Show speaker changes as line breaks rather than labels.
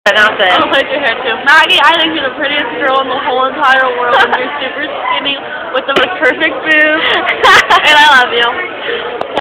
Nothing.
I like your hair too. Maggie, I think you're the prettiest girl in the whole entire world, and you're super skinny with the most perfect boobs, and I love you.